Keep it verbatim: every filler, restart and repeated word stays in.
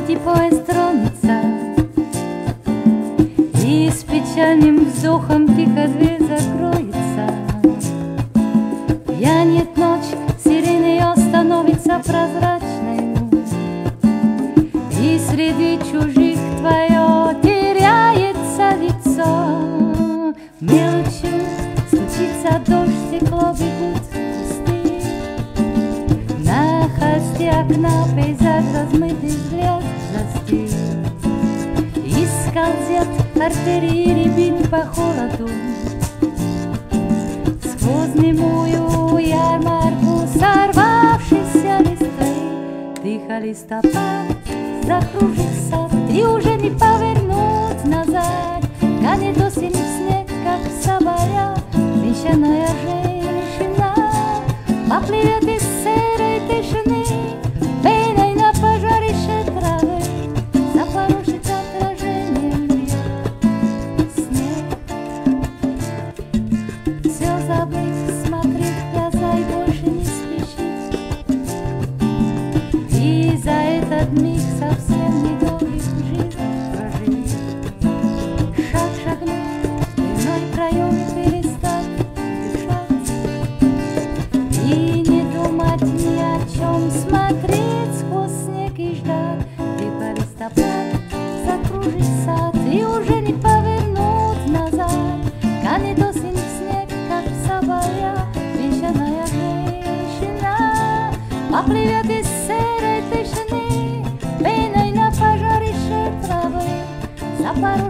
теплая страница, и с печальным вздохом тихо дверь закроется. Вянет ночь, сирена ее становится прозрачной, и среди чужих твое теряется лицо. Мелочью стучится дождь, стекло бегут кусты. На холсте окна пейзаж размытый взгляд застыл, и скользят артерии рябин по холоду. Сквозь немую ярмарку сорвавшейся листвы тихо листопад закружится, и уже не повернуть назад. Канет осень в снег, как соболя, венчанная женщина поплывет из серой тишины, пеной на пожарище травы запорошит отражением снег. Все забыть, смотреть в глаза и больше не спешить, и за этот миг совсем недолгих жизнь прожить. Шаг шагнуть, дверной проем перестать дышать, и не думать ни о чем, смотреть сквозь снег и ждать. Тихо листопад закружит сад, и уже не повернуть назад. Канет осень в снег, как соболя, венчанная женщина поплывет из серой тишины, пеной на пожарище травы запорошит